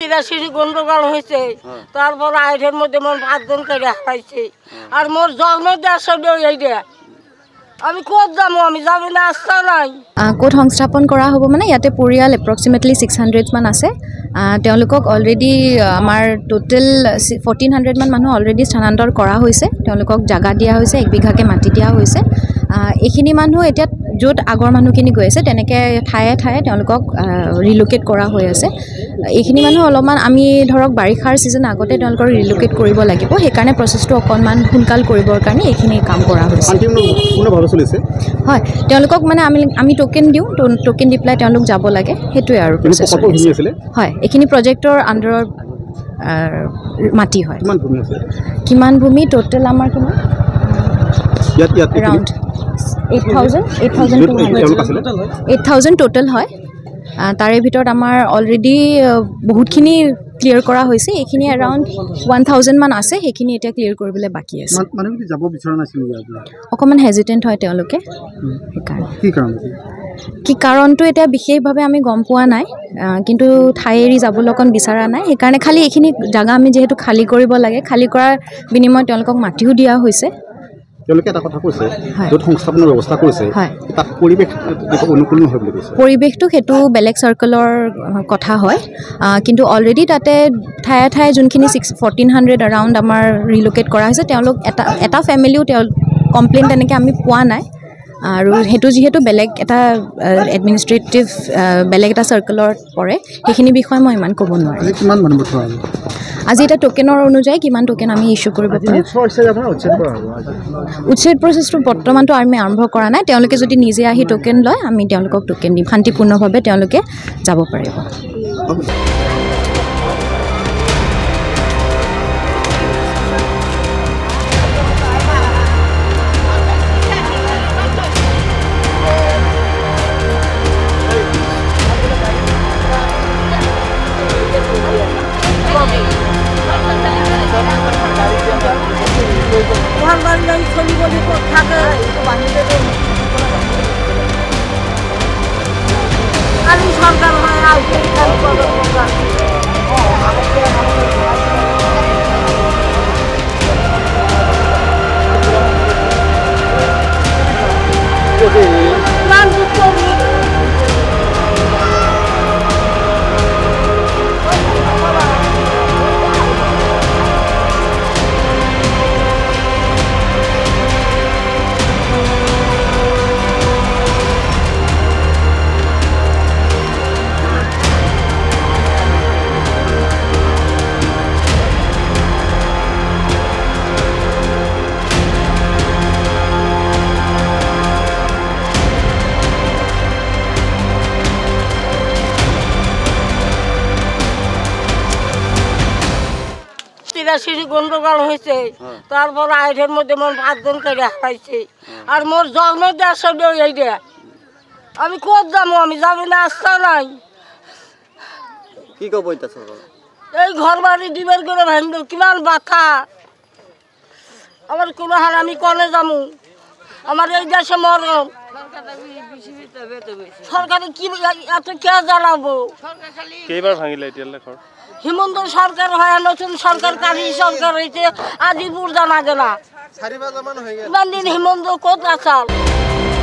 তিরাশি গন্ডগোল হয়েছে তারপর আইটের মধ্যে মোর 5 জন করে হারাইছে আর মোর জন্ম দেশ এইটা আমি ক'ত যামো আমি যাবি না আস্থা নাই ক'ত সংস্থাপন কৰা হ'ব মানে ইয়াতে পৰিয়াল এপ্ৰক্সিমেটলি 600 মান আছে তেওঁলোকক অলৰেডি আমাৰ টোটেল 1400 মান মানুহ অলৰেডি স্থানান্তৰ কৰা হৈছে তেওঁলোকক জাগা দিয়া হৈছে 1 বিঘাকে মাটি দিয়া হৈছে এইখিনি মানুহ এতিয়া য'ত আগৰ মানুহখিনি গৈ আছে তেনেকৈ ঠায়ে ঠায়ে তেওঁলোকক ৰিলোকেট কৰা হৈ আছে এইখিনি মানুহ অলপমান আমি ধৰক বাৰিষাৰ ছিজন আগতে তেওঁলোকৰ ৰিলোকেট কৰিব লাগিব সেইকাৰণে প্ৰচেছটো অকণমান সোনকাল কৰিবৰ কাৰণে এইখিনি কাম কৰা হৈছে হয় তেওঁলোকক মানে আমি টোকেন দিওঁ টোকেন দি পেলাই তেওঁলোক যাব লাগে সেইটোৱে আৰু প্ৰচেছ হয় এইখিনি প্ৰজেক্টৰ আণ্ডাৰৰ মাটি হয় কিমান ভূমি টোটেল আমাৰ কিমান এৰাউণ্ড 8,000 টোটেল হয় তাৰে ভিতৰত আমাৰ অলৰেডি বহুতখিনি ক্লিয়াৰ কৰা হৈছে এইখিনি এৰাউণ্ড 1,000 মান আছে সেইখিনি এতিয়া ক্লিয়াৰ কৰিবলৈ বাকী আছে অকণমান হেজিটেণ্ট হয় তেওঁলোকে সেইকাৰণে কি কাৰণটো এতিয়া বিশেষভাৱে আমি গম পোৱা নাই কিন্তু ঠাই এৰি যাবলৈ অকণ বিচৰা নাই সেইকাৰণে খালি এইখিনি জাগা আমি যিহেতু খালী কৰিব লাগে খালী কৰাৰ বিনিময়ত তেওঁলোকক মাটিও দিয়া হৈছে তেওঁলোকে এটা কথা কৈছে য'ত সংস্থাপনৰ ব্যৱস্থা কৰিছে তাত পৰিৱেশ অনুকূল নহয় বুলি কৈছে পৰিৱেশটো সেইটো বেলেগ চাৰ্কলৰ কথা হয় কিন্তু অলৰেডি তাতে ঠায়ে ঠায়ে যোনখিনি 1400 এৰাউণ্ড আমাৰ ৰিলোকেট কৰা হৈছে তেওঁলোক এটা ফেমিলিও কমপ্লেইন তেনেকৈ আমি পোৱা নাই আৰু সেইটো যিহেতু বেলেগ এটা এডমিনিষ্ট্ৰেটিভ বেলেগ এটা চাৰ্কলত পৰে সেইখিনি বিষয়ে মই ইমান ক'ব নোৱাৰোঁ আজি এটা টোকেনৰ অনুযায়ী কিমান টোকেন আমি ইছ্যু কৰিব পাৰোঁ উচ্ছেদ প্ৰচেছটো বৰ্তমানটো আমি আৰম্ভ কৰা নাই তেওঁলোকে যদি নিজে আহি টোকেন লয় আমি তেওঁলোকক টোকেন দিম শান্তিপূৰ্ণভাৱে তেওঁলোকে যাব পাৰিব আমি সরকার হয় তিরাশি গন্ডগোল হয়েছে তারপর আইটের মধ্যে মোর 5 জন করে হারাইছে আর মোর জন্ম দেশ এইটা আমি ক'ত যাবো আমি যাবি না আস্থা নাই কি কব এই ঘর বাড়ি দিবের করে ভাঙল কিমান বাথা আমার কোনো হার আমি কনে যাবো আমার এই দেশে মরণ সরকারে কি এত কে জানাবো কেইবার ভাঙিলে এতিয়ালে ঘর হিমন্ত সরকার হয় নতুন সরকার কালী সরকার হয়েছে আজিপুর জানা গেলা ইমান দিন হিমন্ত ক'ত আছাল